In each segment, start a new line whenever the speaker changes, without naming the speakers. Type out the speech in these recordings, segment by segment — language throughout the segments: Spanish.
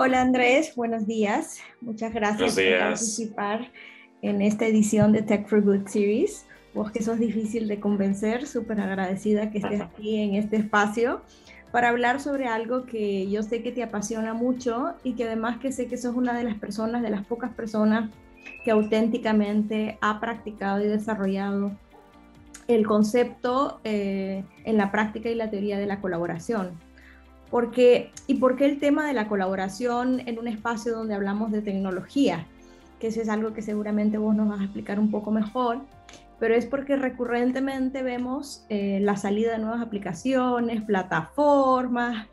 Hola Andrés, buenos días. Muchas
Buenos
gracias por
días.
participar en esta edición de Tech for Good Series. Vos que sos difícil de convencer, súper agradecida que estés aquí en este espacio para hablar sobre algo que yo sé que te apasiona mucho y que además que sé que sos una de las personas, de las pocas personas que auténticamente ha practicado y desarrollado el concepto en la práctica y la teoría de la colaboración. ¿Por qué el tema de la colaboración en un espacio donde hablamos de tecnología? Que eso es algo que seguramente vos nos vas a explicar un poco mejor, pero es porque recurrentemente vemos la salida de nuevas aplicaciones, plataformas,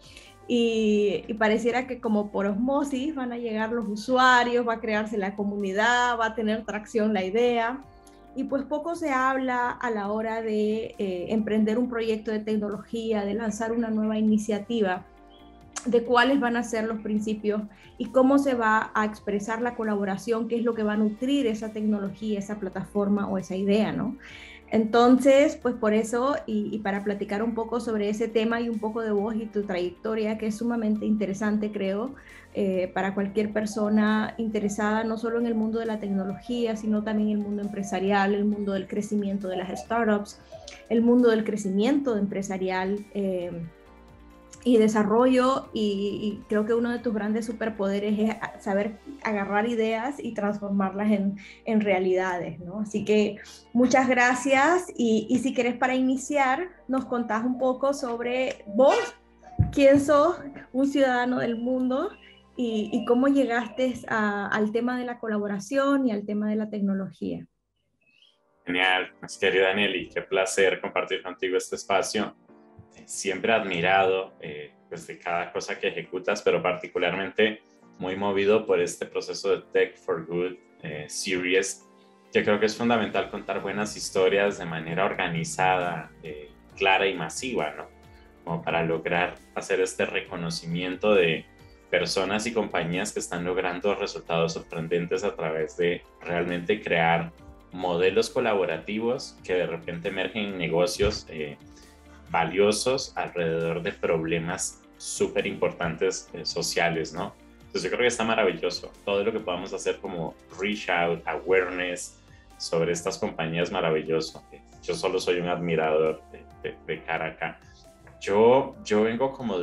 y pareciera que como por osmosis van a llegar los usuarios, va a crearse la comunidad, va a tener tracción la idea, y pues poco se habla a la hora de emprender un proyecto de tecnología, de lanzar una nueva iniciativa, de cuáles van a ser los principios y cómo se va a expresar la colaboración, qué es lo que va a nutrir esa tecnología, esa plataforma o esa idea, ¿no? Entonces, pues por eso, y para platicar un poco sobre ese tema y un poco de vos y tu trayectoria, que es sumamente interesante, creo, para cualquier persona interesada no solo en el mundo de la tecnología, sino también en el mundo empresarial, el mundo del crecimiento de las startups, el mundo del crecimiento empresarial, y desarrollo, y creo que uno de tus grandes superpoderes es saber agarrar ideas y transformarlas en realidades, ¿no? Así que muchas gracias y si querés para iniciar nos contás un poco sobre vos, quién sos, un ciudadano del mundo y cómo llegaste al tema de la colaboración y al tema de la tecnología.
Genial, pues, querida Nelly, qué placer compartir contigo este espacio. Siempre admirado pues, de cada cosa que ejecutas, pero particularmente muy movido por este proceso de Tech for Good Series, que creo que es fundamental contar buenas historias de manera organizada, clara y masiva, ¿no? Como para lograr hacer este reconocimiento de personas y compañías que están logrando resultados sorprendentes a través de realmente crear modelos colaborativos que de repente emergen en negocios valiosos alrededor de problemas súper importantes sociales, ¿no? Entonces yo creo que está maravilloso todo lo que podamos hacer como reach out, awareness sobre estas compañías, maravilloso. Yo solo soy un admirador de cara acá. Yo vengo como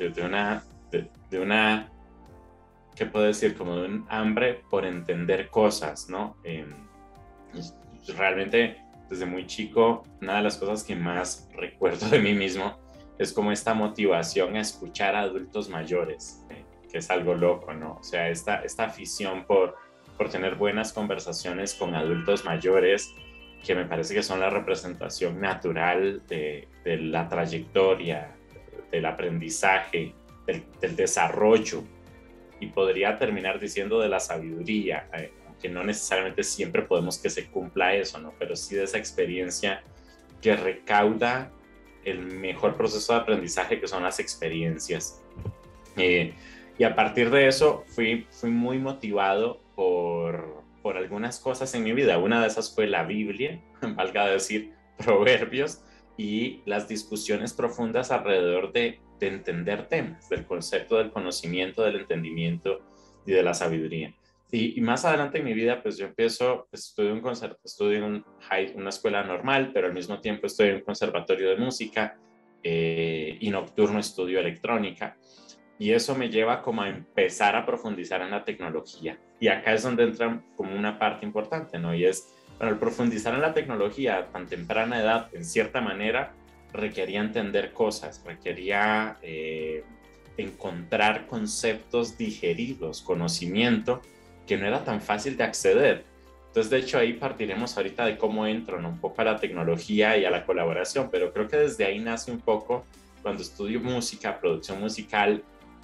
de una, ¿qué puedo decir? Como de un hambre por entender cosas, ¿no? Realmente desde muy chico, una de las cosas que más recuerdo de mí mismo es como esta motivación a escuchar a adultos mayores, que es algo loco, ¿no? O sea, esta afición por tener buenas conversaciones con adultos mayores, que me parece que son la representación natural de la trayectoria, del aprendizaje, del desarrollo, y podría terminar diciendo de la sabiduría, que no necesariamente siempre podemos que se cumpla eso, ¿no? Pero sí de esa experiencia que recauda el mejor proceso de aprendizaje, que son las experiencias. Eh, y a partir de eso fui muy motivado por algunas cosas en mi vida. Una de esas fue la Biblia, valga decir, proverbios, y las discusiones profundas alrededor de entender temas, del concepto del conocimiento, del entendimiento y de la sabiduría. Y más adelante en mi vida, pues yo empiezo, pues, estudio en una escuela normal, pero al mismo tiempo estoy en un conservatorio de música, y nocturno estudio electrónica. Y eso me lleva como a empezar a profundizar en la tecnología. Y acá es donde entra como una parte importante, ¿no? Y es, bueno, el profundizar en la tecnología a tan temprana edad, en cierta manera, requería entender cosas, requería encontrar conceptos digeridos, conocimiento, que no era tan fácil de acceder. Entonces, de hecho, ahí partiremos ahorita de cómo entro, ¿no? Un poco a la tecnología y a la colaboración, pero creo que desde ahí nace un poco cuando estudio música, producción musical,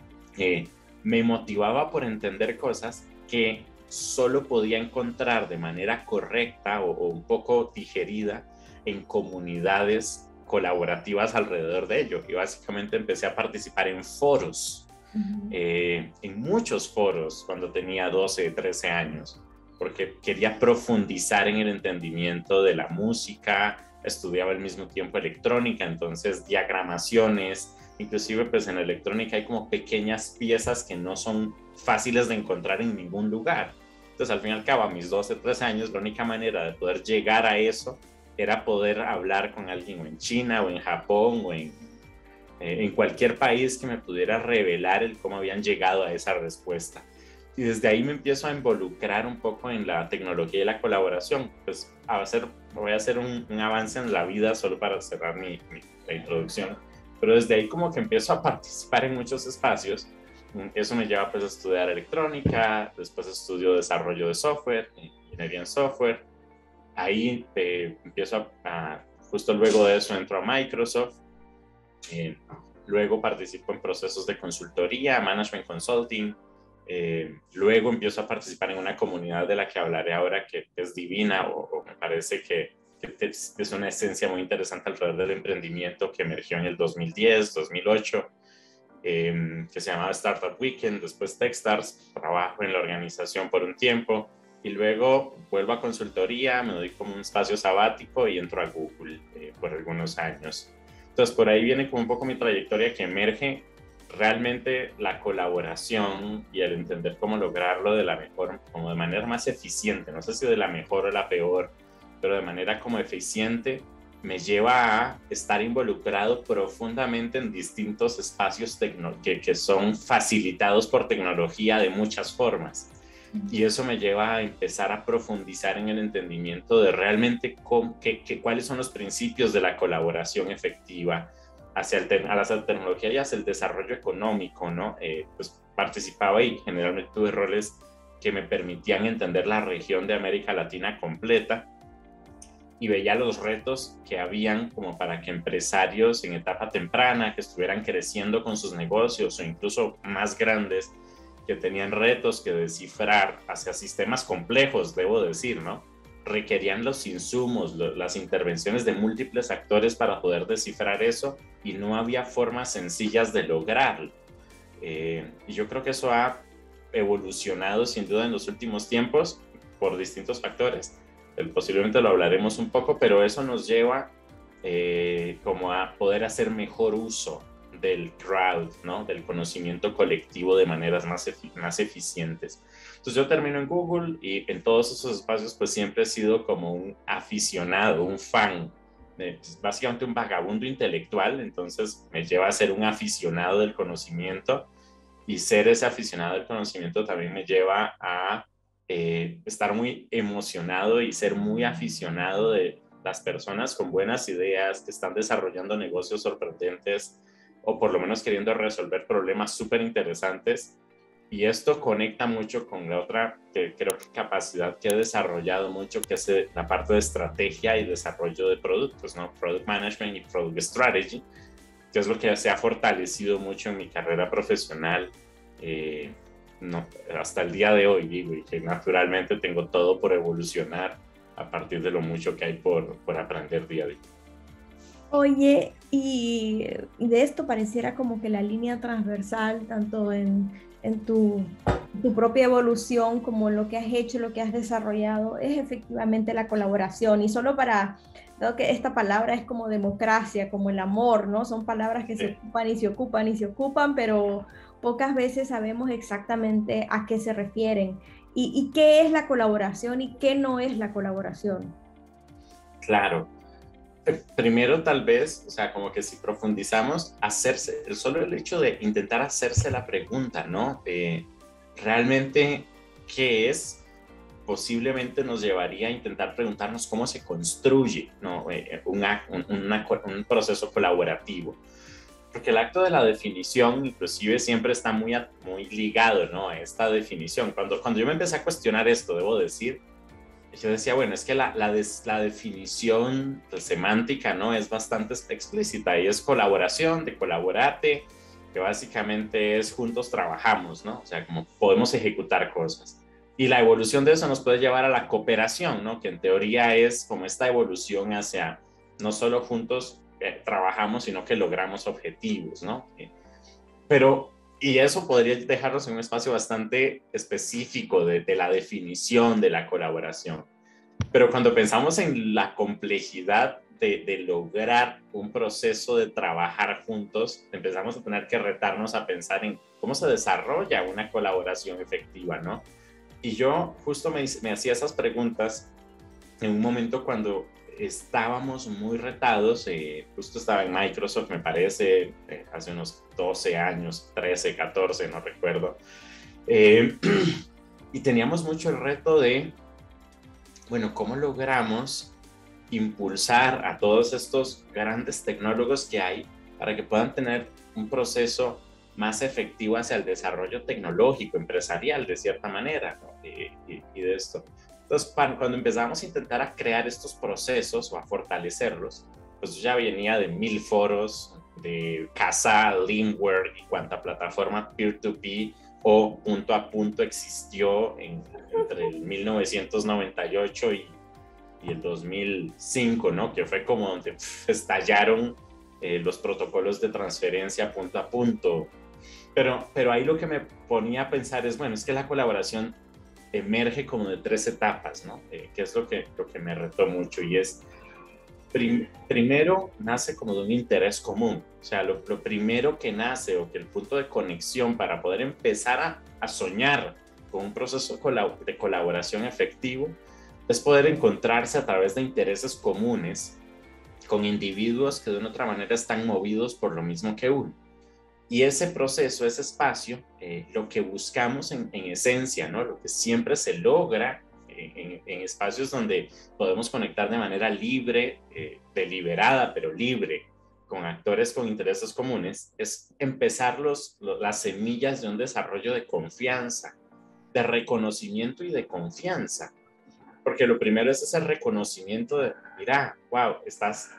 me motivaba por entender cosas que solo podía encontrar de manera correcta o un poco digerida en comunidades colaborativas alrededor de ello. Y básicamente empecé a participar en foros,
Uh -huh.
en muchos foros cuando tenía 12, 13 años, porque quería profundizar en el entendimiento de la música, estudiaba al mismo tiempo electrónica, entonces diagramaciones, inclusive pues en electrónica hay como pequeñas piezas que no son fáciles de encontrar en ningún lugar. Entonces, al fin y al cabo, a mis 12, 13 años, la única manera de poder llegar a eso era poder hablar con alguien o en China o en Japón o en cualquier país que me pudiera revelar el cómo habían llegado a esa respuesta. Y desde ahí me empiezo a involucrar un poco en la tecnología y la colaboración. Pues voy a hacer un avance en la vida solo para cerrar la introducción. Pero desde ahí como que empiezo a participar en muchos espacios. Eso me lleva pues a estudiar electrónica, después estudio desarrollo de software, ingeniería en software. Ahí empiezo justo luego de eso entro a Microsoft. Luego participo en procesos de consultoría, management consulting. Luego empiezo a participar en una comunidad de la que hablaré ahora que es divina o me parece que es una esencia muy interesante alrededor del emprendimiento que emergió en el 2010, 2008, que se llamaba Startup Weekend, después Techstars. Trabajo en la organización por un tiempo y luego vuelvo a consultoría, me doy como un espacio sabático y entro a Google por algunos años. Entonces por ahí viene como un poco mi trayectoria que emerge realmente la colaboración y el entender cómo lograrlo de la mejor, como de manera más eficiente, no sé si de la mejor o la peor, pero de manera como eficiente, me lleva a estar involucrado profundamente en distintos espacios que son facilitados por tecnología de muchas formas. Y eso me lleva a empezar a profundizar en el entendimiento de realmente cuáles son los principios de la colaboración efectiva a la tecnología y hacia el desarrollo económico, ¿no? Pues participaba y generalmente tuve roles que me permitían entender la región de América Latina completa y veía los retos que habían como para que empresarios en etapa temprana, que estuvieran creciendo con sus negocios o incluso más grandes, que tenían retos que descifrar hacia sistemas complejos, debo decir, ¿no? Requerían los insumos, las intervenciones de múltiples actores para poder descifrar eso y no había formas sencillas de lograrlo. Y yo creo que eso ha evolucionado sin duda en los últimos tiempos por distintos factores. Posiblemente lo hablaremos un poco, pero eso nos lleva como a poder hacer mejor uso del crowd, ¿no? Del conocimiento colectivo de maneras más eficientes. Entonces yo termino en Google y en todos esos espacios pues siempre he sido como un aficionado, un fan, pues, básicamente un vagabundo intelectual, entonces me lleva a ser un aficionado del conocimiento y ser ese aficionado del conocimiento también me lleva a estar muy emocionado y ser muy aficionado de las personas con buenas ideas que están desarrollando negocios sorprendentes o por lo menos queriendo resolver problemas súper interesantes. Y esto conecta mucho con la otra que creo que capacidad que he desarrollado mucho, que es la parte de estrategia y desarrollo de productos, ¿no? Product Management y Product Strategy, que es lo que se ha fortalecido mucho en mi carrera profesional. No, hasta el día de hoy, digo, y que naturalmente tengo todo por evolucionar a partir de lo mucho que hay por aprender día a día.
Oye, y de esto pareciera como que la línea transversal, tanto en tu propia evolución como lo que has hecho, lo que has desarrollado, es efectivamente la colaboración. Y solo para, dado que esta palabra es como democracia, como el amor, ¿no? Son palabras que se ocupan y se ocupan y se ocupan, pero pocas veces sabemos exactamente a qué se refieren y qué es la colaboración y qué no es la colaboración.
Claro. Primero tal vez, o sea, como que si profundizamos, solo el hecho de intentar hacerse la pregunta, ¿no? Realmente, ¿qué es? Posiblemente nos llevaría a intentar preguntarnos cómo se construye, ¿no? Un proceso colaborativo. Porque el acto de la definición, inclusive, siempre está muy ligado, ¿no? A esta definición. Cuando yo me empecé a cuestionar esto, debo decir, yo decía, bueno, es que la definición semántica, ¿no? Es bastante explícita y es colaboración, de colaborate, que básicamente es juntos trabajamos, ¿no? O sea, como podemos ejecutar cosas. Y la evolución de eso nos puede llevar a la cooperación, ¿no? Que en teoría es como esta evolución hacia no solo juntos trabajamos, sino que logramos objetivos, ¿no? Y eso podría dejarnos en un espacio bastante específico de la definición de la colaboración. Pero cuando pensamos en la complejidad de lograr un proceso de trabajar juntos, empezamos a tener que retarnos a pensar en cómo se desarrolla una colaboración efectiva, ¿no? Y yo justo me hacía esas preguntas en un momento cuando estábamos muy retados, justo estaba en Microsoft, me parece, hace unos 12 años, 13, 14, no recuerdo, y teníamos mucho el reto de, bueno, ¿cómo logramos impulsar a todos estos grandes tecnólogos que hay para que puedan tener un proceso más efectivo hacia el desarrollo tecnológico, empresarial, de cierta manera, ¿no? Y de esto. Entonces, cuando empezamos a intentar a crear estos procesos o a fortalecerlos, pues ya venía de 1000 foros, de Casa, Limeware y cuánta plataforma peer-to-peer o punto a punto existió entre el 1998 y el 2005, ¿no? Que fue como donde estallaron los protocolos de transferencia punto a punto. Pero ahí lo que me ponía a pensar es, bueno, es que la colaboración emerge como de 3 etapas, ¿no? Que es lo que me retó mucho, y es, primero nace como de un interés común, o sea, lo primero que nace, o que el punto de conexión para poder empezar a soñar con un proceso de colaboración efectivo, es poder encontrarse a través de intereses comunes con individuos que de una otra manera están movidos por lo mismo que uno. Y ese proceso, ese espacio, lo que buscamos en esencia, ¿no? Lo que siempre se logra en espacios donde podemos conectar de manera libre, deliberada, pero libre, con actores con intereses comunes, es empezar las semillas de un desarrollo de confianza, de reconocimiento y de confianza. Porque lo primero es ese reconocimiento de, mira, wow, estás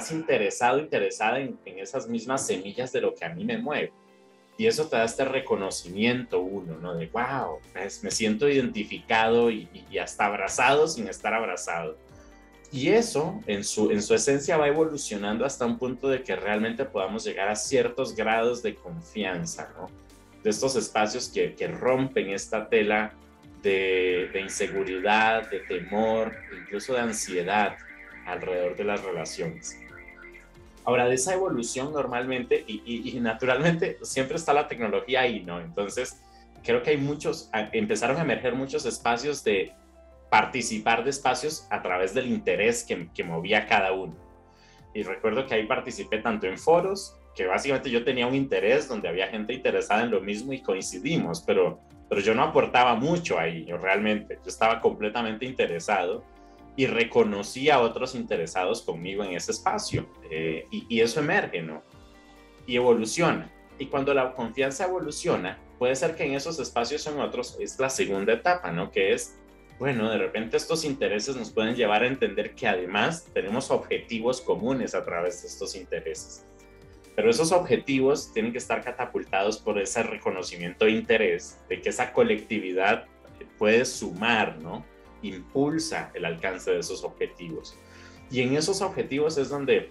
interesada en esas mismas semillas de lo que a mí me mueve. Y eso te da este reconocimiento uno, ¿no? De, wow, me siento identificado y hasta abrazado sin estar abrazado. Y eso, en su esencia, va evolucionando hasta un punto de que realmente podamos llegar a ciertos grados de confianza, ¿no? De estos espacios que rompen esta tela de inseguridad, de temor, incluso de ansiedad alrededor de las relaciones. Ahora, de esa evolución normalmente y naturalmente siempre está la tecnología ahí, ¿no? Entonces, creo que empezaron a emerger muchos espacios de participar de espacios a través del interés que movía cada uno. Y recuerdo que ahí participé tanto en foros, que básicamente yo tenía un interés donde había gente interesada en lo mismo y coincidimos, pero yo no aportaba mucho ahí, yo estaba completamente interesado y reconocí a otros interesados conmigo en ese espacio, y eso emerge, ¿no? Y evoluciona. Y cuando la confianza evoluciona, puede ser que en esos espacios o en otros es la segunda etapa, ¿no? Que es, bueno, de repente estos intereses nos pueden llevar a entender que además tenemos objetivos comunes a través de estos intereses. Pero esos objetivos tienen que estar catapultados por ese reconocimiento de interés, de que esa colectividad puede sumar, ¿no? Impulsa el alcance de esos objetivos. Y en esos objetivos es donde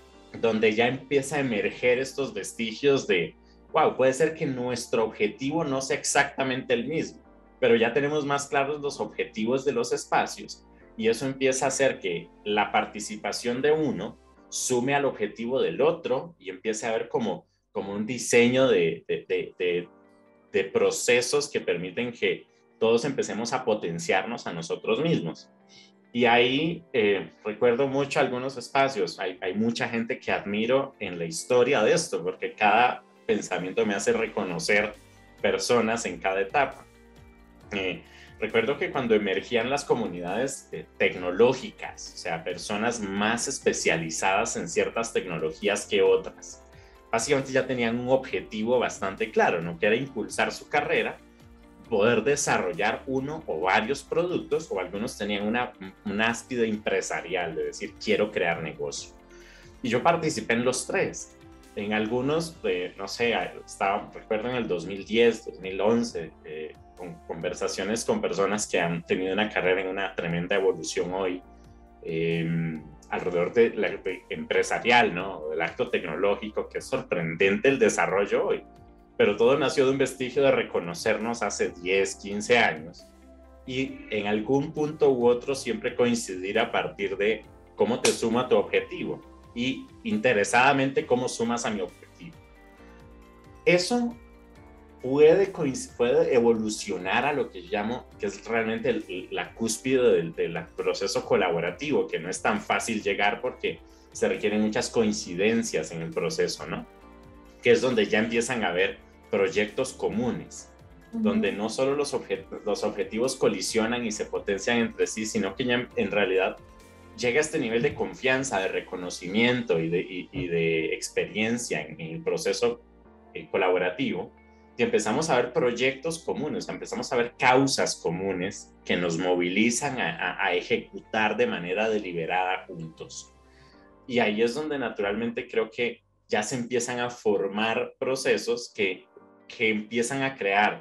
ya empieza a emerger estos vestigios de, wow, puede ser que nuestro objetivo no sea exactamente el mismo, pero ya tenemos más claros los objetivos de los espacios, y eso empieza a hacer que la participación de uno sume al objetivo del otro y empiece a ver como un diseño de procesos que permiten que todos empecemos a potenciarnos a nosotros mismos. Y ahí recuerdo mucho algunos espacios, hay mucha gente que admiro en la historia de esto, porque cada pensamiento me hace reconocer personas en cada etapa. Recuerdo que cuando emergían las comunidades tecnológicas, o sea, personas más especializadas en ciertas tecnologías que otras, básicamente ya tenían un objetivo bastante claro, ¿no? Que era impulsar su carrera, poder desarrollar uno o varios productos, o algunos tenían una áspide empresarial de decir, quiero crear negocio. Y yo participé en los tres. En algunos, no sé, recuerdo en el 2010, 2011, con conversaciones con personas que han tenido una carrera en una tremenda evolución hoy, alrededor de empresarial, ¿no? Del acto tecnológico, que es sorprendente el desarrollo hoy. Pero todo nació de un vestigio de reconocernos hace 10, 15 años y en algún punto u otro siempre coincidir a partir de cómo te sumo a tu objetivo y interesadamente cómo sumas a mi objetivo. Eso puede evolucionar a lo que llamo, que es realmente la cúspide del proceso colaborativo, que no es tan fácil llegar porque se requieren muchas coincidencias en el proceso, ¿no? Que es donde ya empiezan a haber proyectos comunes, donde no solo los objetivos colisionan y se potencian entre sí, sino que ya en realidad llega a este nivel de confianza, de reconocimiento y de experiencia en el proceso colaborativo, y empezamos a ver proyectos comunes, empezamos a ver causas comunes que nos movilizan a ejecutar de manera deliberada juntos. Y ahí es donde naturalmente creo que ya se empiezan a formar procesos que empiezan a crear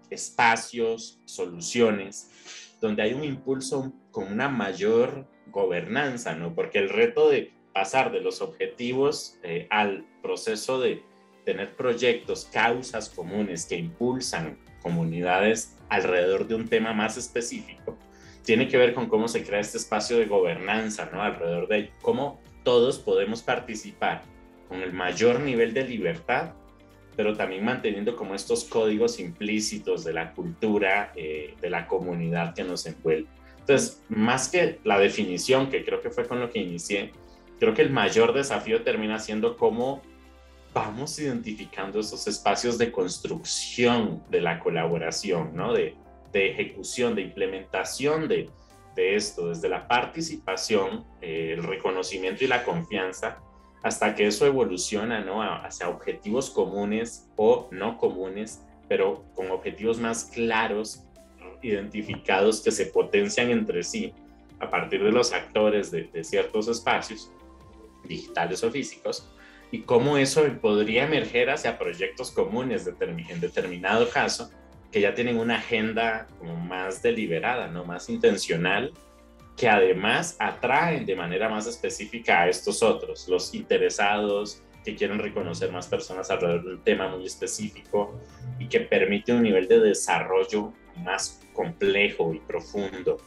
espacios, soluciones, donde hay un impulso con una mayor gobernanza, ¿no? Porque el reto de pasar de los objetivos al proceso de tener proyectos, causas comunes que impulsan comunidades alrededor de un tema más específico, tiene que ver con cómo se crea este espacio de gobernanza, ¿no? Alrededor de cómo todos podemos participar con el mayor nivel de libertad, pero también manteniendo como estos códigos implícitos de la cultura, de la comunidad que nos envuelve. Entonces, más que la definición, que creo que fue con lo que inicié, creo que el mayor desafío termina siendo cómo vamos identificando esos espacios de construcción de la colaboración, ¿no? De ejecución, de implementación de esto, desde la participación, el reconocimiento y la confianza, hasta que eso evoluciona, ¿no? Hacia objetivos comunes o no comunes, pero con objetivos más claros, identificados, que se potencian entre sí a partir de los actores de ciertos espacios, digitales o físicos, y cómo eso podría emerger hacia proyectos comunes en determinado caso, que ya tienen una agenda como más deliberada, ¿no? Más intencional, que además atraen de manera más específica a estos otros, los interesados, que quieren reconocer más personas alrededor de un tema muy específico y que permite un nivel de desarrollo más complejo y profundo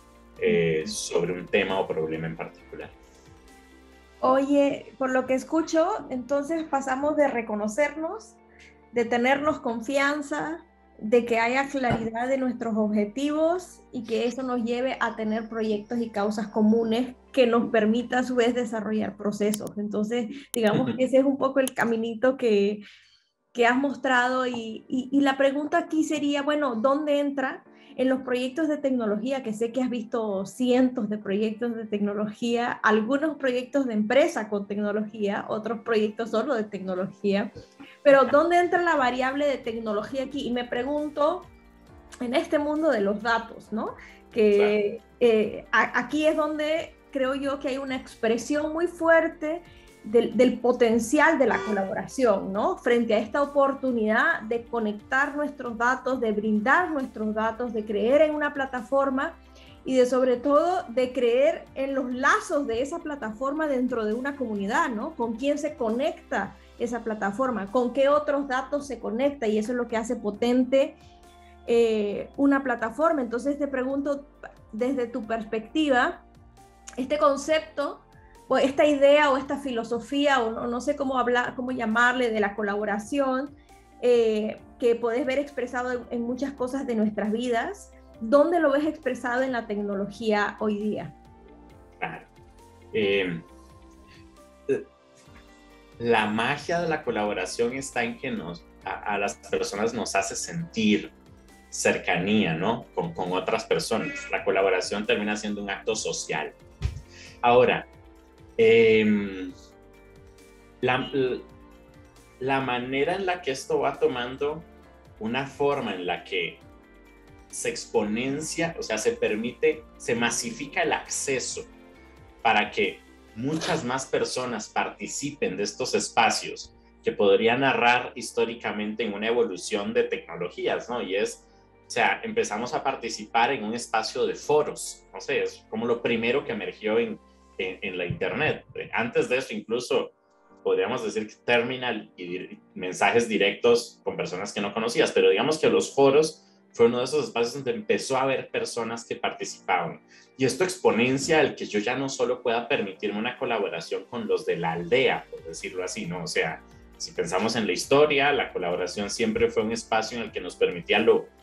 sobre un tema o problema en particular.
Oye, por lo que escucho, entonces pasamos de reconocernos, de tenernos confianza, de que haya claridad de nuestros objetivos y que eso nos lleve a tener proyectos y causas comunes que nos permita a su vez desarrollar procesos. Entonces, digamos que ese es un poco el caminito que has mostrado y la pregunta aquí sería, bueno, ¿dónde entra en los proyectos de tecnología? Que sé que has visto cientos de proyectos de tecnología, algunos proyectos de empresa con tecnología, otros proyectos solo de tecnología, pero ¿dónde entra la variable de tecnología aquí? Y me pregunto, en este mundo de los datos, ¿no? Que aquí es donde creo yo que hay una expresión muy fuerte del potencial de la colaboración, ¿no? Frente a esta oportunidad de conectar nuestros datos, de brindar nuestros datos, de creer en una plataforma y de sobre todo de creer en los lazos de esa plataforma dentro de una comunidad, ¿no? Con quién se conecta esa plataforma, con qué otros datos se conecta, y eso es lo que hace potente una plataforma. Entonces te pregunto, desde tu perspectiva, este concepto o esta idea o esta filosofía o no sé cómo hablar, cómo llamarle, de la colaboración, que podés ver expresado en muchas cosas de nuestras vidas, ¿dónde lo ves expresado en la tecnología hoy día?
Claro. La magia de la colaboración está en que a las personas nos hace sentir cercanía, ¿no? Con otras personas. La colaboración termina siendo un acto social. Ahora, la manera en la que esto va tomando una forma en la que se exponencia, o sea, se masifica el acceso para que muchas más personas participen de estos espacios que podrían narrar históricamente en una evolución de tecnologías, ¿no? Y o sea, empezamos a participar en un espacio de foros, no sé, es como lo primero que emergió en la internet. Antes de eso, incluso podríamos decir que terminal y mensajes directos con personas que no conocías, pero digamos que los foros fue uno de esos espacios donde empezó a haber personas que participaban. Y esto exponencia el que yo ya no solo pueda permitirme una colaboración con los de la aldea, por decirlo así, ¿no? O sea, si pensamos en la historia, la colaboración siempre fue un espacio en el que nos permitía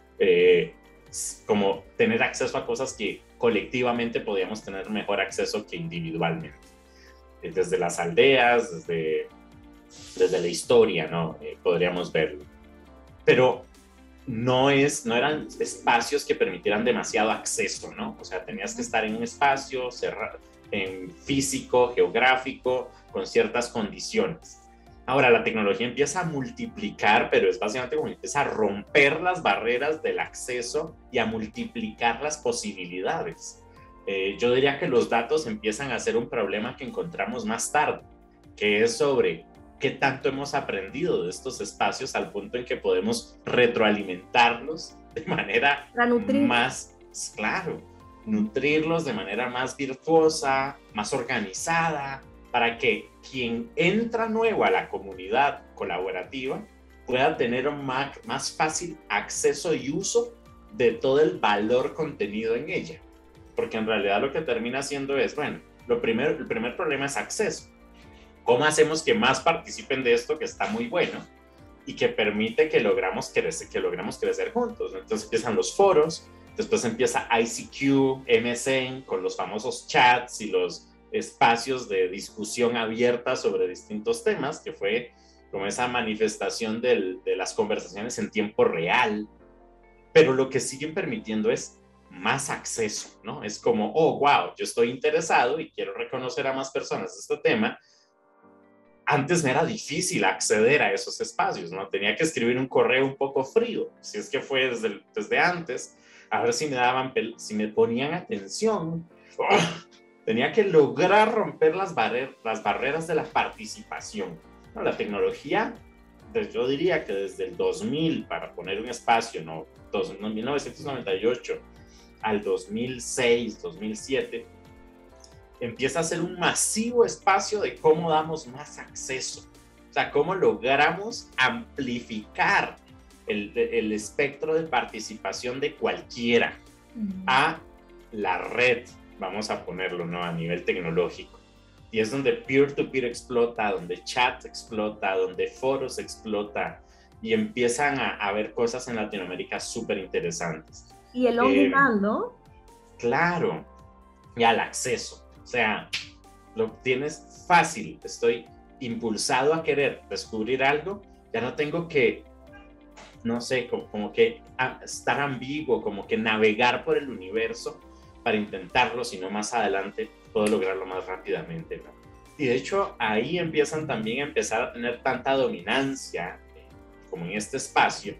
como tener acceso a cosas que colectivamente podíamos tener mejor acceso que individualmente. Desde las aldeas, desde la historia, ¿no? Podríamos verlo. Pero no eran espacios que permitieran demasiado acceso, ¿no? O sea, tenías que estar en un espacio en físico, geográfico, con ciertas condiciones. Ahora, la tecnología empieza a multiplicar, pero es básicamente como empieza a romper las barreras del acceso y a multiplicar las posibilidades. Yo diría que los datos empiezan a ser un problema que encontramos más tarde, que es sobre qué tanto hemos aprendido de estos espacios al punto en que podemos retroalimentarlos de manera más, claro, nutrirlos de manera más virtuosa, más organizada, para que quien entra nuevo a la comunidad colaborativa pueda tener un más fácil acceso y uso de todo el valor contenido en ella. Porque en realidad lo que termina haciendo es, bueno, el primer problema es acceso. ¿Cómo hacemos que más participen de esto que está muy bueno y que permite que logramos crecer juntos? Entonces empiezan los foros, después empieza ICQ, MSN, con los famosos chats y los espacios de discusión abierta sobre distintos temas, que fue como esa manifestación de las conversaciones en tiempo real. Pero lo que siguen permitiendo es más acceso, ¿no? Es como, oh, wow, yo estoy interesado y quiero reconocer a más personas de este tema. Antes me era difícil acceder a esos espacios, ¿no? Tenía que escribir un correo un poco frío, si es que fue desde antes, a ver si me ponían atención. Tenía que lograr romper las barreras de la participación. ¿No? La tecnología, yo diría que desde el 2000, para poner un espacio, 1998 al 2006, 2007, empieza a ser un masivo espacio de cómo damos más acceso. O sea, cómo logramos amplificar el espectro de participación de cualquiera a la red, vamos a ponerlo, ¿no? A nivel tecnológico. Y es donde peer-to-peer explota, donde chat explota, donde foros explota, y empiezan a haber cosas en Latinoamérica súper interesantes.
Y el on-demand, ¿no?
Claro, y al acceso. O sea, lo tienes fácil. Estoy impulsado a querer descubrir algo. Ya no tengo que, no sé, como que estar ambiguo, como que navegar por el universo para intentarlo, sino más adelante puedo lograrlo más rápidamente, ¿no? Y de hecho, ahí empiezan también a empezar a tener tanta dominancia, como en este espacio,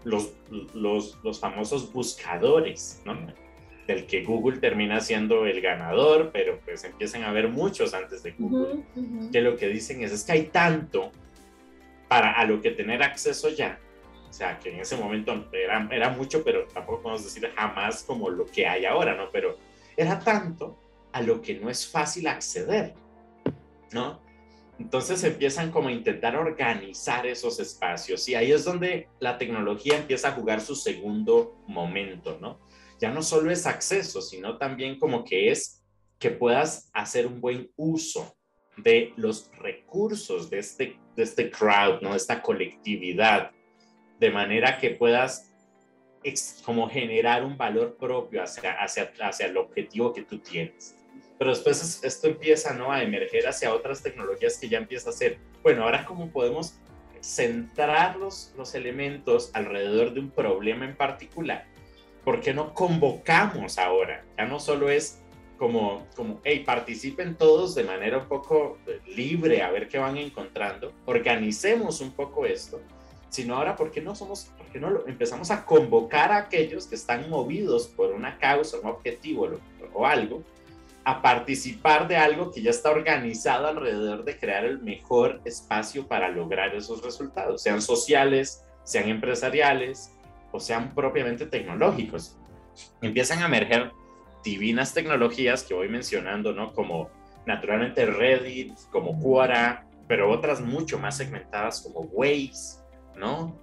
los famosos buscadores, ¿no? Del que Google termina siendo el ganador, pero pues empiezan a haber muchos antes de Google, que lo que dicen es que hay tanto a lo que tener acceso ya. O sea, que en ese momento era mucho, pero tampoco podemos decir jamás como lo que hay ahora, ¿no? Pero era tanto a lo que no es fácil acceder, ¿no? Entonces empiezan como a intentar organizar esos espacios, y ahí es donde la tecnología empieza a jugar su segundo momento, ¿no? Ya no solo es acceso, sino también como que es que puedas hacer un buen uso de los recursos de este crowd, ¿no? De esta colectividad, de manera que puedas como generar un valor propio hacia el objetivo que tú tienes. Pero después esto empieza, ¿no? A emerger hacia otras tecnologías que ya empieza a ser, bueno, ahora cómo podemos centrar los elementos alrededor de un problema en particular. ¿Por qué no convocamos ahora? Ya no solo es como hey, participen todos de manera un poco libre a ver qué van encontrando, organicemos un poco esto, sino ahora, ¿por qué no empezamos a convocar a aquellos que están movidos por una causa, un objetivo o algo, a participar de algo que ya está organizado alrededor de crear el mejor espacio para lograr esos resultados, sean sociales, sean empresariales o sean propiamente tecnológicos? Empiezan a emerger divinas tecnologías que voy mencionando, ¿no? Como naturalmente Reddit, como Quora, pero otras mucho más segmentadas como Waze, ¿no?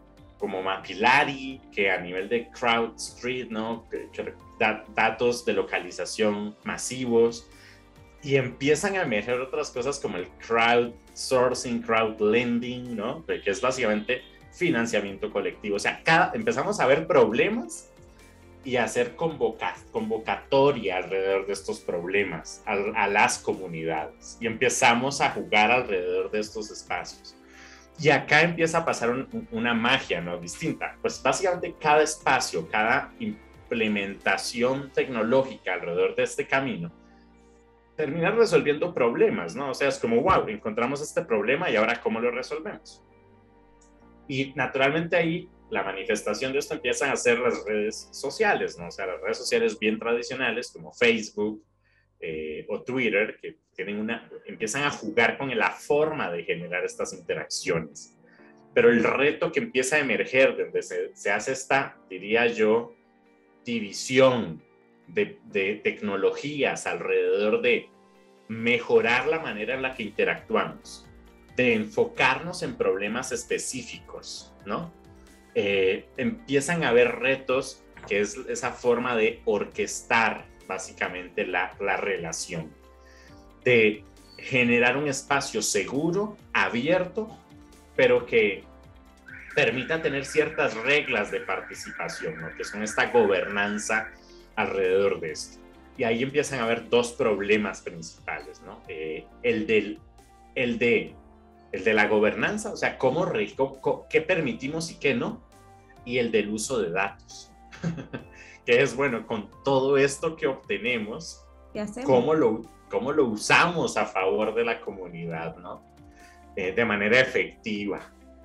como Mapillary, que a nivel de CrowdStreet, ¿no? Datos de localización masivos, y empiezan a emerger otras cosas como el crowdsourcing, crowdlending, ¿no? Que es básicamente financiamiento colectivo. O sea, empezamos a ver problemas y a hacer convocatoria alrededor de estos problemas a las comunidades, y empezamos a jugar alrededor de estos espacios. Y acá empieza a pasar una magia, ¿no? Distinta. Pues básicamente cada espacio, cada implementación tecnológica alrededor de este camino termina resolviendo problemas, ¿no? O sea, es como, wow, encontramos este problema y ahora ¿cómo lo resolvemos? Y naturalmente ahí la manifestación de esto empiezan a ser las redes sociales, ¿no? O sea, las redes sociales bien tradicionales como Facebook o Twitter, que empiezan a jugar con la forma de generar estas interacciones. Pero el reto que empieza a emerger donde se hace esta, diría yo, división de tecnologías alrededor de mejorar la manera en la que interactuamos, de enfocarnos en problemas específicos, ¿no? Empiezan a haber retos, que es esa forma de orquestar básicamente la relación, de generar un espacio seguro, abierto, pero que permita tener ciertas reglas de participación, ¿no? Que son esta gobernanza alrededor de esto. Y ahí empiezan a haber dos problemas principales, ¿no? El de la gobernanza, o sea, qué permitimos y qué no, y el del uso de datos, que es, bueno, con todo esto que obtenemos, ¿cómo lo usamos a favor de la comunidad, ¿no? De manera efectiva.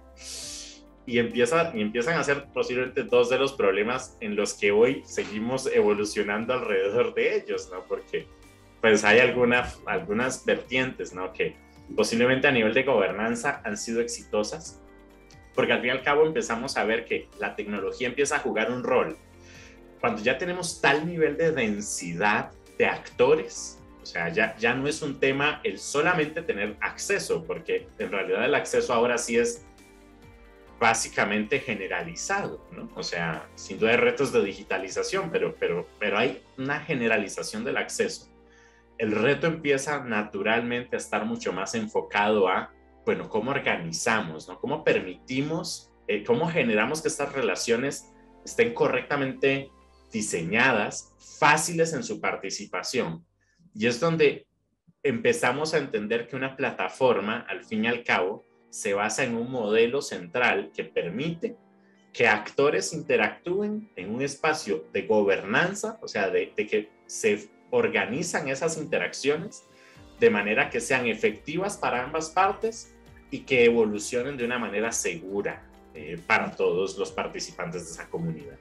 Y empiezan a ser posiblemente dos de los problemas en los que hoy seguimos evolucionando alrededor de ellos, ¿no? Porque pues hay algunas vertientes, ¿no? Que posiblemente a nivel de gobernanza han sido exitosas, porque al fin y al cabo empezamos a ver que la tecnología empieza a jugar un rol. Cuando ya tenemos tal nivel de densidad de actores, o sea, ya no es un tema el solamente tener acceso, porque en realidad el acceso ahora sí es básicamente generalizado, ¿no? O sea, sin duda hay retos de digitalización, pero hay una generalización del acceso. El reto empieza naturalmente a estar mucho más enfocado a, bueno, cómo organizamos, ¿no? Cómo permitimos, cómo generamos que estas relaciones estén correctamente diseñadas, fáciles en su participación. Y es donde empezamos a entender que una plataforma, al fin y al cabo, se basa en un modelo central que permite que actores interactúen en un espacio de gobernanza, o sea, de que se organizan esas interacciones de manera que sean efectivas para ambas partes y que evolucionen de una manera segura para todos los participantes de esa comunidad.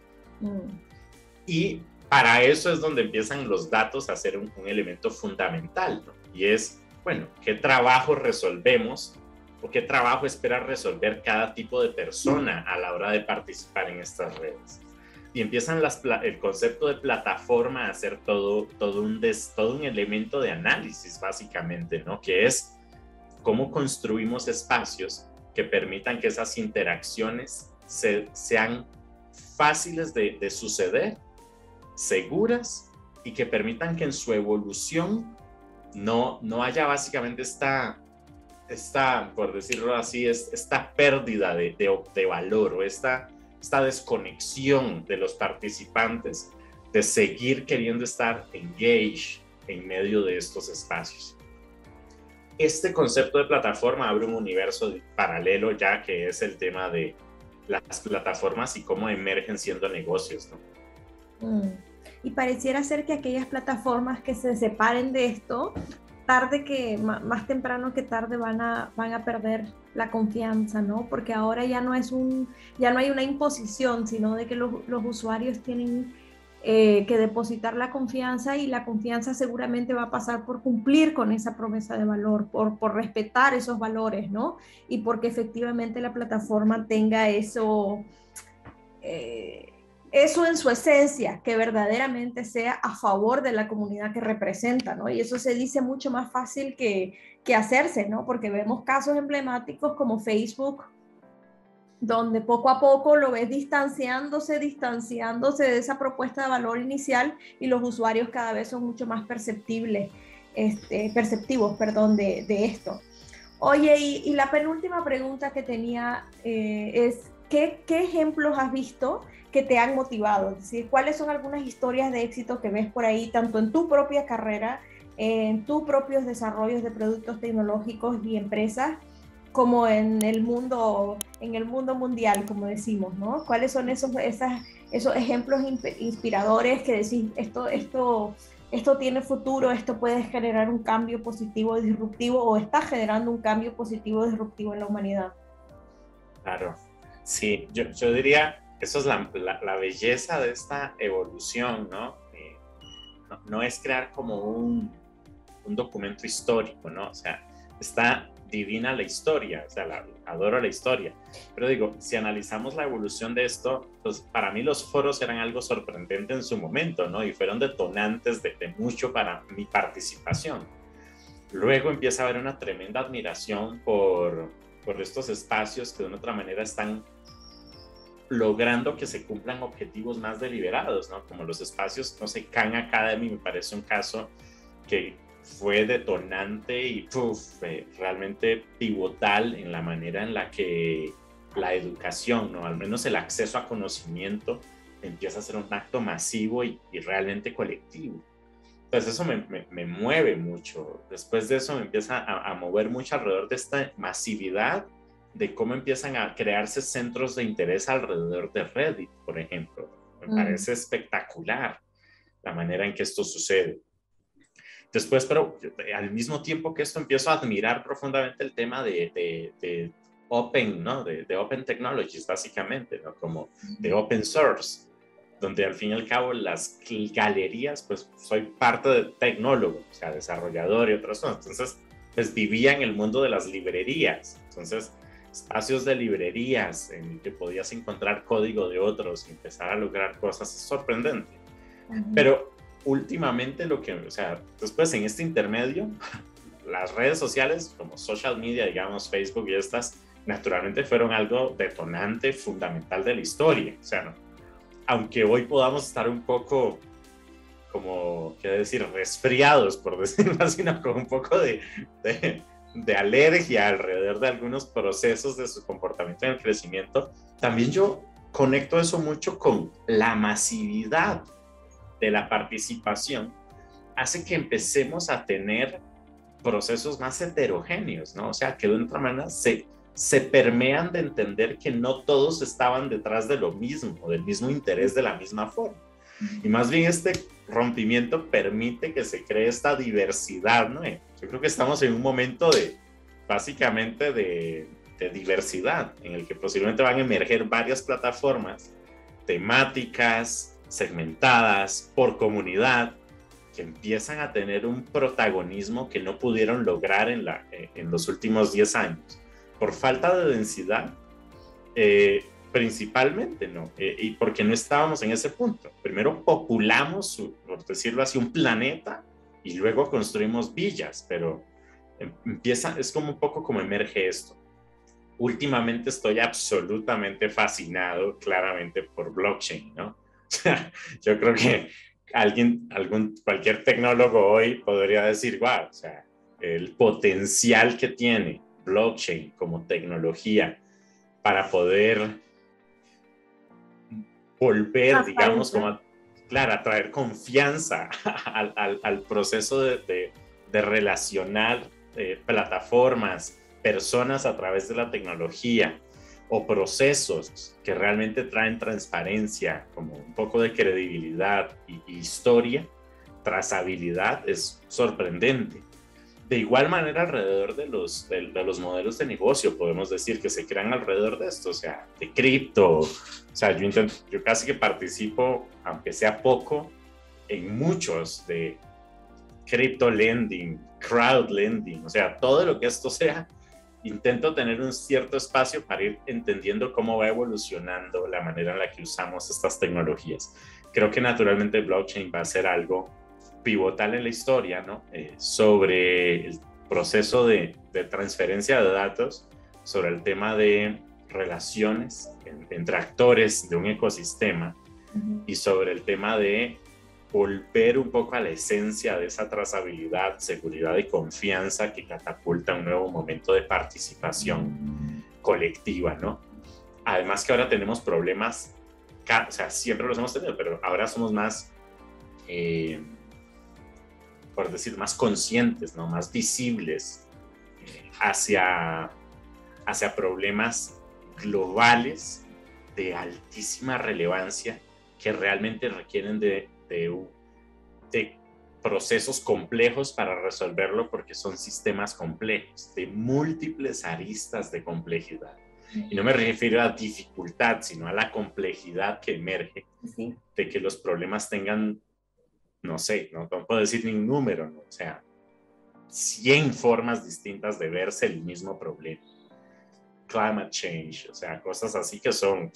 Y para eso es donde empiezan los datos a ser un elemento fundamental, ¿no? Y es, bueno, ¿qué trabajo resolvemos o qué trabajo espera resolver cada tipo de persona a la hora de participar en estas redes? Y empiezan el concepto de plataforma a ser todo un elemento de análisis, básicamente, ¿no? Que es cómo construimos espacios que permitan que esas interacciones sean fáciles de suceder, seguras, y que permitan que en su evolución no haya básicamente esta, por decirlo así, esta pérdida de valor o esta desconexión de los participantes de seguir queriendo estar engaged en medio de estos espacios. Este concepto de plataforma abre un universo paralelo ya, que es el tema de las plataformas y cómo emergen siendo negocios, ¿no?
Y pareciera ser que aquellas plataformas que se separen de esto, más temprano que tarde van a perder la confianza, ¿no? Porque ahora ya no hay una imposición, sino de que los usuarios tienen que depositar la confianza, y la confianza seguramente va a pasar por cumplir con esa promesa de valor, por respetar esos valores, ¿no? Y porque efectivamente la plataforma tenga eso en su esencia, que verdaderamente sea a favor de la comunidad que representa, ¿no? Y eso se dice mucho más fácil que hacerse, ¿no? Porque vemos casos emblemáticos como Facebook, donde poco a poco lo ves distanciándose de esa propuesta de valor inicial y los usuarios cada vez son mucho más perceptivos, perdón, de esto. Oye, y la penúltima pregunta que tenía es, ¿qué ejemplos has visto que te han motivado? Es decir, ¿cuáles son algunas historias de éxito que ves por ahí, tanto en tu propia carrera, en tus propios desarrollos de productos tecnológicos y empresas, como en el mundo mundial, como decimos, ¿no? ¿Cuáles son esos ejemplos inspiradores que decís, esto tiene futuro, esto puede generar un cambio positivo, disruptivo, o está generando un cambio positivo, disruptivo en la humanidad?
Claro, sí, yo diría, eso es la belleza de esta evolución, ¿no? No es crear como un documento histórico, ¿no? O sea, está divina la historia, o sea, adoro la historia. Pero digo, si analizamos la evolución de esto, pues para mí los foros eran algo sorprendente en su momento, ¿no? Y fueron detonantes de mucho para mi participación. Luego empieza a haber una tremenda admiración por estos espacios que de una otra manera están logrando que se cumplan objetivos más deliberados, ¿no? Como los espacios, no sé, Khan Academy me parece un caso que fue detonante y realmente pivotal en la manera en la que la educación, ¿no? Al menos el acceso a conocimiento empieza a ser un acto masivo y realmente colectivo. Entonces eso me mueve mucho. Después de eso me empieza a mover mucho alrededor de esta masividad, de cómo empiezan a crearse centros de interés alrededor de Reddit, por ejemplo. Me parece espectacular la manera en que esto sucede. Después, pero al mismo tiempo que esto, empiezo a admirar profundamente el tema de Open, ¿no? De Open Technologies, básicamente, ¿no? Como de Open Source, donde al fin y al cabo las galerías, pues soy parte de tecnólogo, o sea, desarrollador y otras cosas. Entonces, pues vivía en el mundo de las librerías. Entonces, espacios de librerías en el que podías encontrar código de otros y empezar a lograr cosas es sorprendente. Pero últimamente o sea, después en este intermedio, las redes sociales como social media, digamos, Facebook y estas, naturalmente fueron algo detonante, fundamental de la historia. O sea, ¿no? Aunque hoy podamos estar un poco, como, qué decir, resfriados, por decirlo así, ¿no? Con un poco de alergia alrededor de algunos procesos de su comportamiento en el crecimiento, también yo conecto eso mucho con la masividad de la participación, hace que empecemos a tener procesos más heterogéneos, ¿no? O sea, que de otra manera se permean de entender que no todos estaban detrás de lo mismo, del mismo interés, de la misma forma. Y más bien este rompimiento permite que se cree esta diversidad, ¿no? Yo creo que estamos en un momento básicamente de diversidad, en el que posiblemente van a emerger varias plataformas temáticas, segmentadas, por comunidad, que empiezan a tener un protagonismo que no pudieron lograr en los últimos 10 años, por falta de densidad, principalmente, ¿no? Y porque no estábamos en ese punto. Primero populamos, por decirlo así, un planeta y luego construimos villas, pero es como un poco como emerge esto. Últimamente estoy absolutamente fascinado, claramente, por blockchain, ¿no? Yo creo que cualquier tecnólogo hoy podría decir, wow, o sea, el potencial que tiene blockchain como tecnología para poder volver, digamos, como a traer confianza al proceso de relacionar plataformas, personas a través de la tecnología, o procesos que realmente traen transparencia, como un poco de credibilidad y historia, trazabilidad, es sorprendente. De igual manera, alrededor de los modelos de negocio, podemos decir que se crean alrededor de esto, o sea, de cripto. O sea, yo casi que participo, aunque sea poco, en muchos de crypto lending, crowd lending, o sea, todo lo que esto sea. Intento tener un cierto espacio para ir entendiendo cómo va evolucionando la manera en la que usamos estas tecnologías. Creo que naturalmente blockchain va a ser algo pivotal en la historia, ¿no? Sobre el proceso de transferencia de datos, sobre el tema de relaciones entre actores de un ecosistema y sobre el tema de volver un poco a la esencia de esa trazabilidad, seguridad y confianza que catapulta un nuevo momento de participación colectiva, ¿no? Además que ahora tenemos problemas, o sea, siempre los hemos tenido, pero ahora somos más, por decir, más conscientes, ¿no? Más visibles hacia problemas globales de altísima relevancia que realmente requieren de procesos complejos para resolverlo, porque son sistemas complejos, de múltiples aristas de complejidad. Y no me refiero a dificultad, sino a la complejidad que emerge de que los problemas tengan, no sé, no puedo decir ni un número, ¿no? O sea, 100 formas distintas de verse el mismo problema. Climate change, o sea, cosas así que son...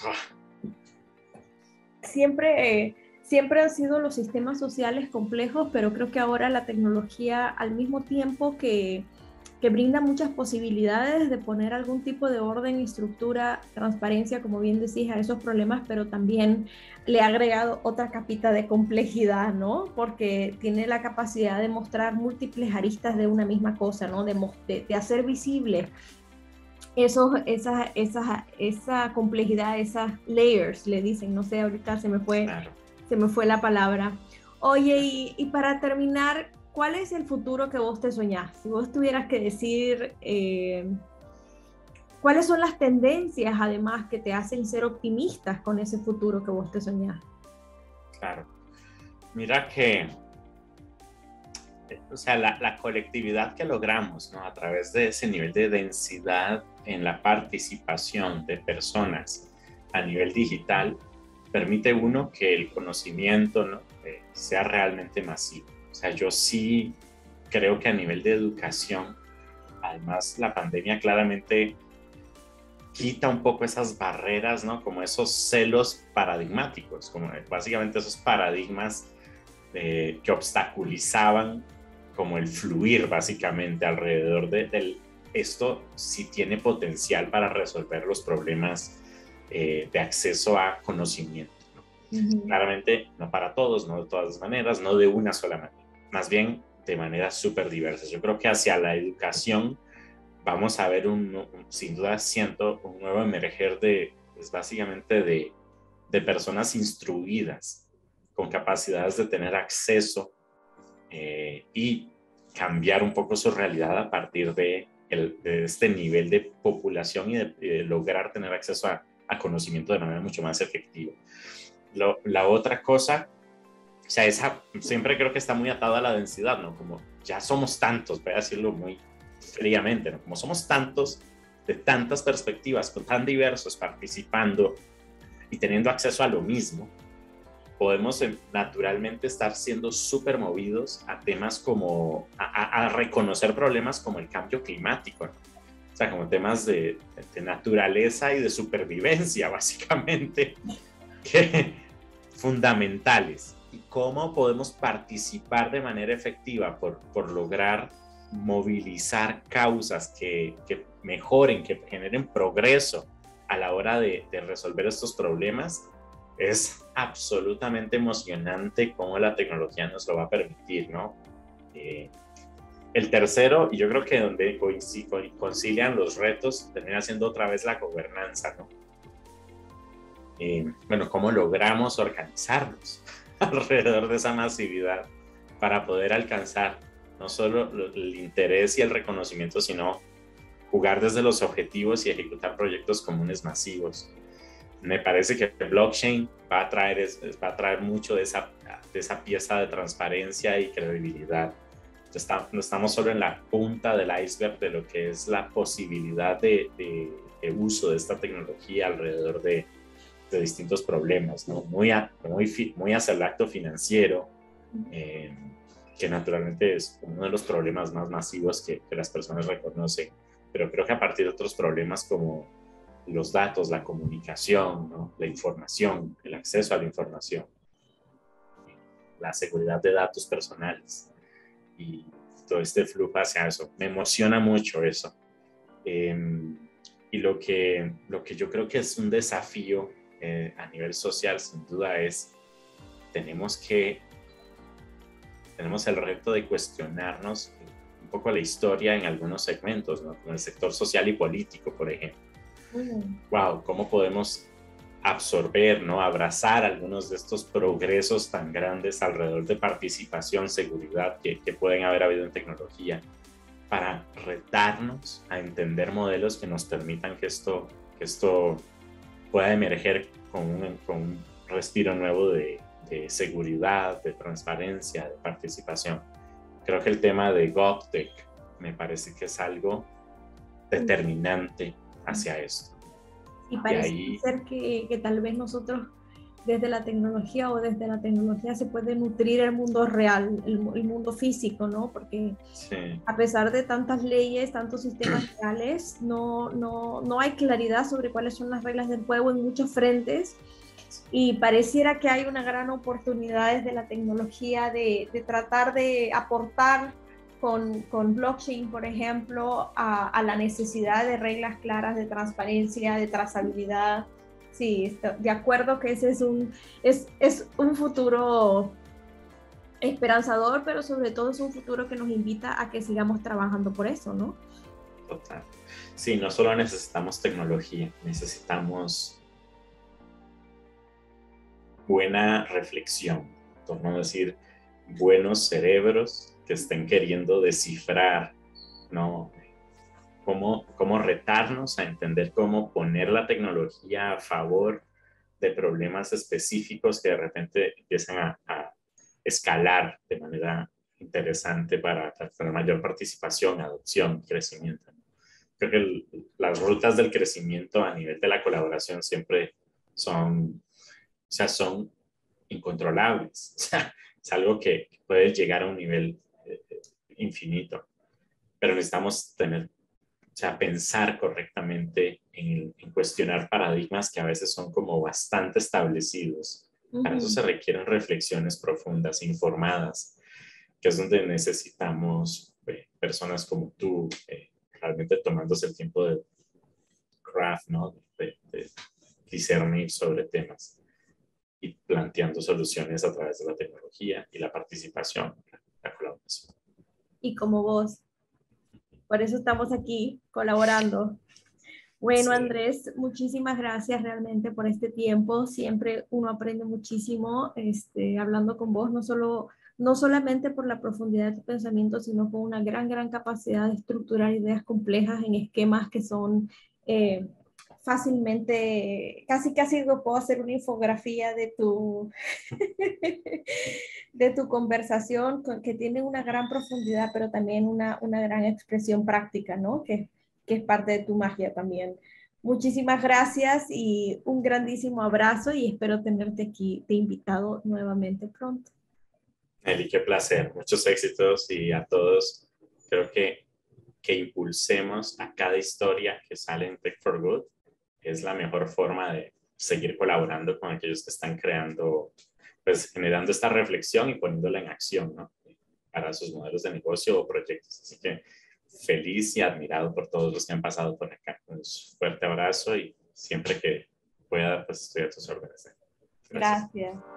Siempre han sido los sistemas sociales complejos, pero creo que ahora la tecnología, al mismo tiempo que brinda muchas posibilidades de poner algún tipo de orden, estructura, transparencia, como bien decís, a esos problemas, pero también le ha agregado otra capita de complejidad, ¿no? Porque tiene la capacidad de mostrar múltiples aristas de una misma cosa, ¿no? De hacer visible esa complejidad, esas layers, le dicen, no sé, ahorita se me fue la palabra. Oye, y para terminar, ¿cuál es el futuro que vos te soñás? Si vos tuvieras que decir, ¿cuáles son las tendencias, además, que te hacen ser optimistas con ese futuro que vos te soñás?
Claro. Mira que, o sea, la colectividad que logramos, ¿no? A través de ese nivel de densidad en la participación de personas a nivel digital, permite uno que el conocimiento, ¿no? Sea realmente masivo. O sea, yo sí creo que a nivel de educación, además la pandemia claramente quita un poco esas barreras, ¿no? Como esos celos paradigmáticos, como básicamente esos paradigmas que obstaculizaban como el fluir básicamente alrededor de esto sí tiene potencial para resolver los problemas de acceso a conocimiento, ¿no? Claramente no para todos, no de todas las maneras, no de una sola manera, más bien de maneras súper diversas. Yo creo que hacia la educación vamos a ver sin duda siento un nuevo emerger pues básicamente de personas instruidas con capacidades de tener acceso y cambiar un poco su realidad a partir de este nivel de población y de lograr tener acceso a conocimiento de manera mucho más efectiva. La otra cosa, o sea, siempre creo que está muy atado a la densidad, ¿no? Como ya somos tantos, voy a decirlo muy fríamente, ¿no? Como somos tantos, de tantas perspectivas, tan diversos, participando y teniendo acceso a lo mismo, podemos naturalmente estar siendo súper movidos a temas como, a reconocer problemas como el cambio climático, ¿no? O sea, como temas de naturaleza y de supervivencia, básicamente, fundamentales. Y cómo podemos participar de manera efectiva por lograr movilizar causas que mejoren, que generen progreso a la hora de resolver estos problemas. Es absolutamente emocionante cómo la tecnología nos lo va a permitir, ¿no? El tercero, y yo creo que donde concilian los retos, termina siendo otra vez la gobernanza, ¿no? Bueno, cómo logramos organizarnos alrededor de esa masividad para poder alcanzar no solo el interés y el reconocimiento, sino jugar desde los objetivos y ejecutar proyectos comunes masivos. Me parece que el blockchain va a traer mucho de esa pieza de transparencia y credibilidad. No estamos solo en la punta del iceberg de lo que es la posibilidad de uso de esta tecnología alrededor de distintos problemas, ¿no? Muy hacia el acto financiero, que naturalmente es uno de los problemas más masivos que las personas reconocen, pero creo que a partir de otros problemas como los datos, la comunicación, ¿no? La información, el acceso a la información, la seguridad de datos personales y todo este flujo hacia eso. Me emociona mucho eso. Y lo que yo creo que es un desafío a nivel social, sin duda, es tenemos el reto de cuestionarnos un poco la historia en algunos segmentos, ¿no? Como el sector social y político, por ejemplo. Wow, ¿cómo podemos absorber, ¿no? Abrazar algunos de estos progresos tan grandes alrededor de participación, seguridad que pueden haber habido en tecnología, para retarnos a entender modelos que nos permitan que esto pueda emerger con un respiro nuevo de seguridad, de transparencia, de participación. Creo que el tema de GovTech me parece que es algo determinante hacia esto.
Y parece ser que tal vez nosotros desde la tecnología o desde la tecnología se puede nutrir el mundo real, el mundo físico, ¿no? Porque a pesar de tantas leyes, tantos sistemas reales, no hay claridad sobre cuáles son las reglas del juego en muchos frentes, y pareciera que hay una gran oportunidad desde la tecnología de tratar de aportar con blockchain, por ejemplo, a la necesidad de reglas claras de transparencia, de trazabilidad. Sí, estoy de acuerdo que ese es un futuro esperanzador, pero sobre todo es un futuro que nos invita a que sigamos trabajando por eso, ¿no?
Total. Sí, no solo necesitamos tecnología, necesitamos buena reflexión, por no decir buenos cerebros que estén queriendo descifrar, ¿no? Cómo retarnos a entender cómo poner la tecnología a favor de problemas específicos que de repente empiezan a escalar de manera interesante para tener mayor participación, adopción, crecimiento. Creo que las rutas del crecimiento a nivel de la colaboración siempre son incontrolables. O sea, es algo que puede llegar a un nivel infinito, pero necesitamos pensar correctamente en cuestionar paradigmas que a veces son como bastante establecidos. Para eso se requieren reflexiones profundas, informadas, que es donde necesitamos personas como tú, realmente tomándose el tiempo de craft, ¿no? De discernir sobre temas y planteando soluciones a través de la tecnología y la participación, la colaboración.
Y como vos. Por eso estamos aquí colaborando. Bueno, sí. Andrés, muchísimas gracias realmente por este tiempo. Siempre uno aprende muchísimo hablando con vos, no solamente por la profundidad de tu pensamiento, sino con una gran capacidad de estructurar ideas complejas en esquemas que son fácilmente, casi puedo hacer una infografía de de tu conversación, que tiene una gran profundidad, pero también una gran expresión práctica, ¿no? Que es parte de tu magia también. Muchísimas gracias y un grandísimo abrazo, y espero tenerte aquí de invitado nuevamente pronto.
Eli, qué placer, muchos éxitos, y a todos creo que impulsemos a cada historia que sale en Tech for Good. Es la mejor forma de seguir colaborando con aquellos que están creando, pues generando esta reflexión y poniéndola en acción, ¿no? Para sus modelos de negocio o proyectos. Así que feliz y admirado por todos los que han pasado por acá. Un fuerte abrazo, y siempre que pueda, pues estoy a tus órdenes.
Gracias.